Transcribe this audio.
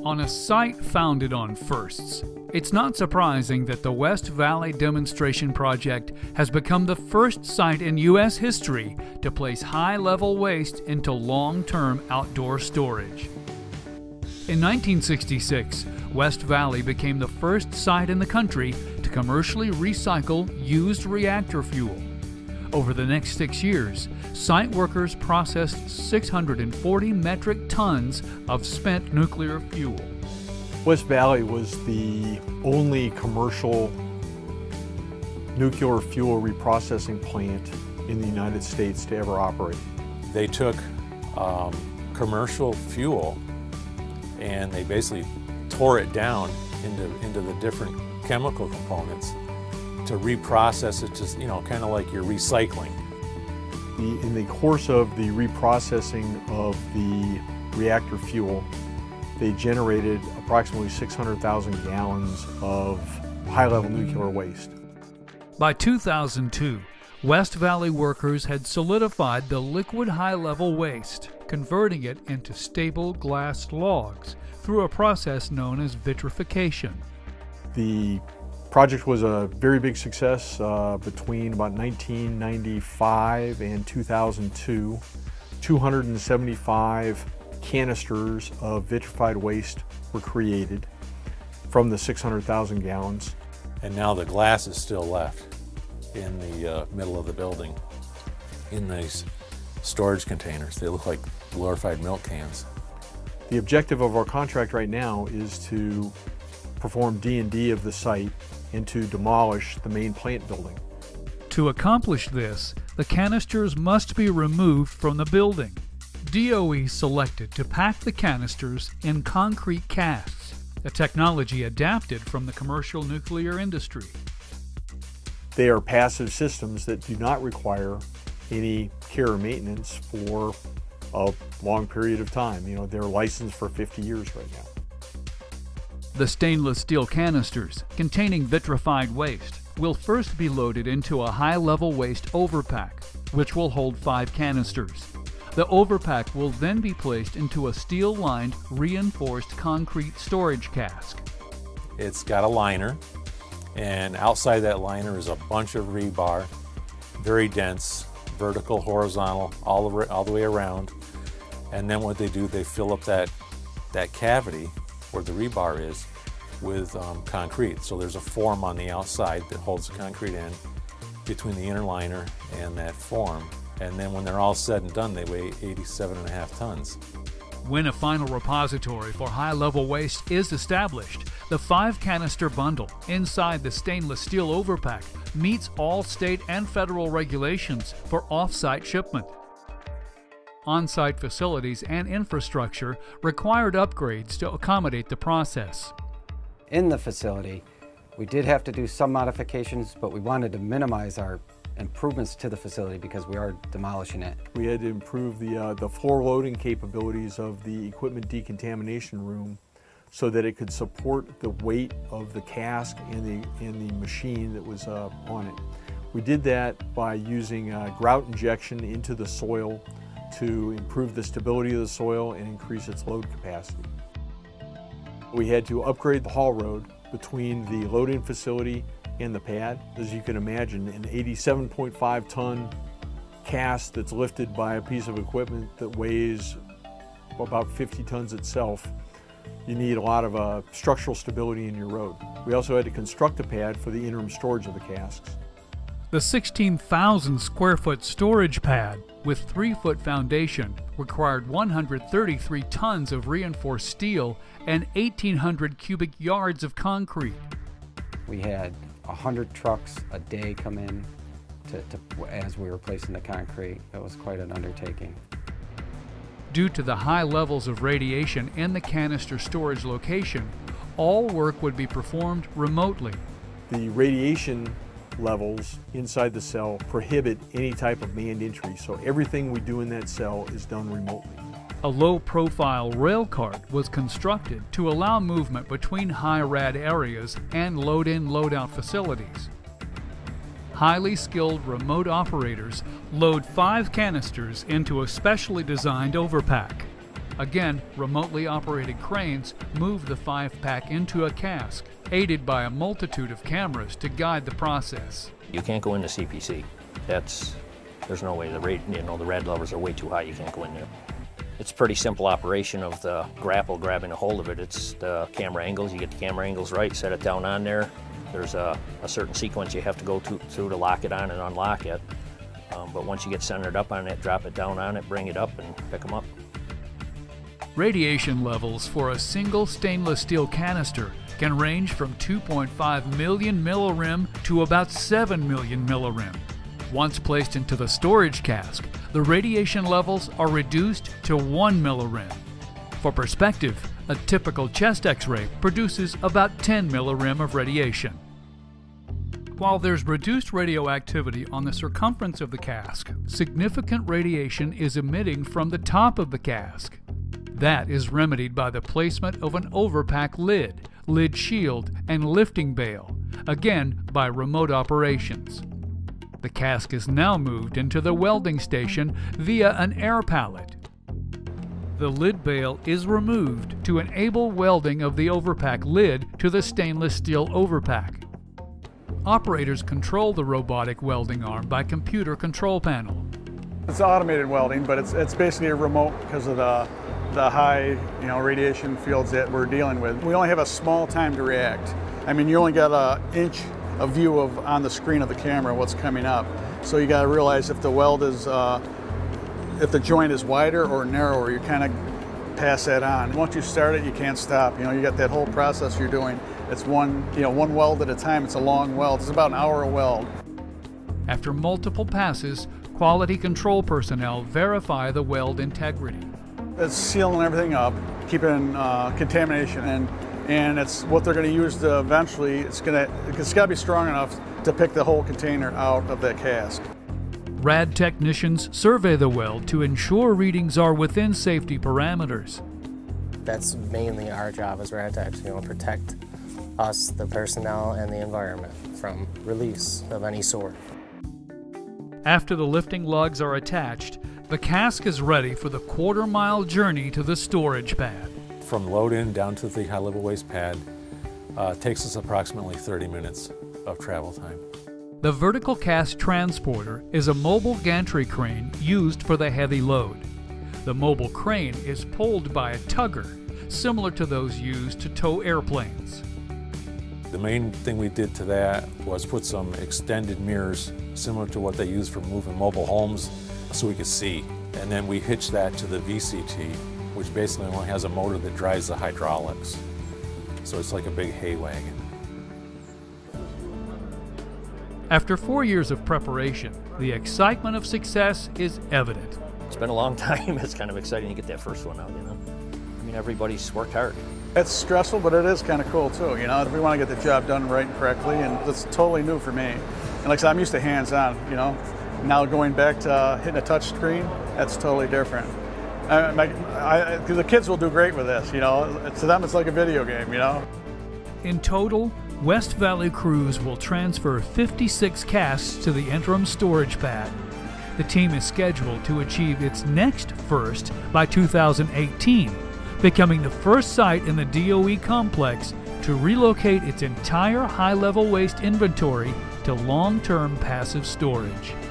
On a site founded on firsts, it's not surprising that the West Valley Demonstration Project has become the first site in U.S. history to place high-level waste into long-term outdoor storage. In 1966, West Valley became the first site in the country to commercially recycle used reactor fuel. Over the next 6 years, site workers processed 640 metric tons of spent nuclear fuel. West Valley was the only commercial nuclear fuel reprocessing plant in the United States to ever operate. They took commercial fuel and they basically tore it down into the different chemical components to reprocess it, just, kind of like you're recycling. In the course of the reprocessing of the reactor fuel, they generated approximately 600,000 gallons of high-level nuclear waste. By 2002, West Valley workers had solidified the liquid high-level waste, converting it into stable glass logs through a process known as vitrification. The project was a very big success between about 1995 and 2002. 275 canisters of vitrified waste were created from the 600,000 gallons. And now the glass is still left in the middle of the building in these storage containers. They look like glorified milk cans. The objective of our contract right now is to perform D&D of the site and to demolish the main plant building. To accomplish this, the canisters must be removed from the building. DOE selected to pack the canisters in concrete casts, a technology adapted from the commercial nuclear industry. They are passive systems that do not require any care or maintenance for a long period of time. They're licensed for 50 years right now. The stainless steel canisters containing vitrified waste will first be loaded into a high-level waste overpack, which will hold 5 canisters. The overpack will then be placed into a steel-lined, reinforced concrete storage cask. It's got a liner, and outside that liner is a bunch of rebar, very dense, vertical, horizontal, all the way around. And then what they do, they fill up that cavity where the rebar is with concrete. So there's a form on the outside that holds the concrete in between the inner liner and that form. And then when they're all said and done, they weigh 87.5 tons. When a final repository for high-level waste is established, the 5-canister bundle inside the stainless steel overpack meets all state and federal regulations for off-site shipment. On-site facilities and infrastructure required upgrades to accommodate the process. In the facility, we did have to do some modifications, but we wanted to minimize our improvements to the facility because we are demolishing it. We had to improve the floor loading capabilities of the equipment decontamination room so that it could support the weight of the cask and the machine that was on it. We did that by using grout injection into the soil to improve the stability of the soil and increase its load capacity. We had to upgrade the haul road between the loading facility and the pad. As you can imagine, an 87.5 ton cast that's lifted by a piece of equipment that weighs about 50 tons itself, you need a lot of structural stability in your road. We also had to construct a pad for the interim storage of the casks. The 16,000 square foot storage pad with 3-foot foundation required 133 tons of reinforced steel and 1,800 cubic yards of concrete. We had 100 trucks a day come in as we were placing the concrete. It was quite an undertaking. Due to the high levels of radiation in the canister storage location, all work would be performed remotely. The radiation levels inside the cell prohibit any type of manned entry, so everything we do in that cell is done remotely. A low-profile rail cart was constructed to allow movement between high-rad areas and load-in, load-out facilities. Highly skilled remote operators load 5 canisters into a specially designed overpack. Again, remotely operated cranes move the 5-pack into a cask, aided by a multitude of cameras to guide the process. You can't go into CPC. There's no way. The rad levels are way too high. You can't go in there. It's a pretty simple operation of the grapple grabbing a hold of it. It's the camera angles. You get the camera angles right, set it down on there. There's a certain sequence you have to go through to lock it on and unlock it. But once you get centered up on it, drop it down on it, bring it up, and pick them up. Radiation levels for a single stainless steel canister can range from 2.5 million millirem to about 7 million millirem. Once placed into the storage cask, the radiation levels are reduced to 1 millirem. For perspective, a typical chest X-ray produces about 10 millirem of radiation. While there's reduced radioactivity on the circumference of the cask, significant radiation is emitting from the top of the cask. That is remedied by the placement of an overpack lid, lid shield, and lifting bail, again by remote operations. The cask is now moved into the welding station via an air pallet. The lid bail is removed to enable welding of the overpack lid to the stainless steel overpack. Operators control the robotic welding arm by computer control panel. It's automated welding, but it's basically a remote because of the high radiation fields that we're dealing with. We only have a small time to react. I mean, you only got an inch of view on the screen of the camera what's coming up. So you got to realize if the weld is, if the joint is wider or narrower, you kind of pass that on. Once you start it, you can't stop. You got that whole process you're doing. It's one weld at a time. It's a long weld. It's about an hour a weld. After multiple passes, quality control personnel verify the weld integrity. It's sealing everything up, keeping contamination, and it's what they're going to use to eventually. It's got to be strong enough to pick the whole container out of that cask. RAD technicians survey the weld to ensure readings are within safety parameters. That's mainly our job as RAD techs, protect us, the personnel, and the environment from release of any sort. After the lifting lugs are attached, the cask is ready for the quarter-mile journey to the storage pad. From load-in down to the high-level waste pad takes us approximately 30 minutes of travel time. The vertical cask transporter is a mobile gantry crane used for the heavy load. The mobile crane is pulled by a tugger, similar to those used to tow airplanes. The main thing we did to that was put some extended mirrors, similar to what they use for moving mobile homes, so we could see. And then we hitched that to the VCT, which basically only has a motor that drives the hydraulics. So it's like a big hay wagon. After 4 years of preparation, the excitement of success is evident. It's been a long time. It's kind of exciting to get that first one out, I mean, everybody's worked hard. It's stressful, but it is kind of cool too, We want to get the job done right and correctly, and it's totally new for me. And like I said, I'm used to hands-on, Now going back to hitting a touch screen, that's totally different. Because the kids will do great with this, To them, it's like a video game, In total, West Valley Crews will transfer 56 casks to the interim storage pad. The team is scheduled to achieve its next first by 2018, becoming the first site in the DOE complex to relocate its entire high-level waste inventory to long-term passive storage.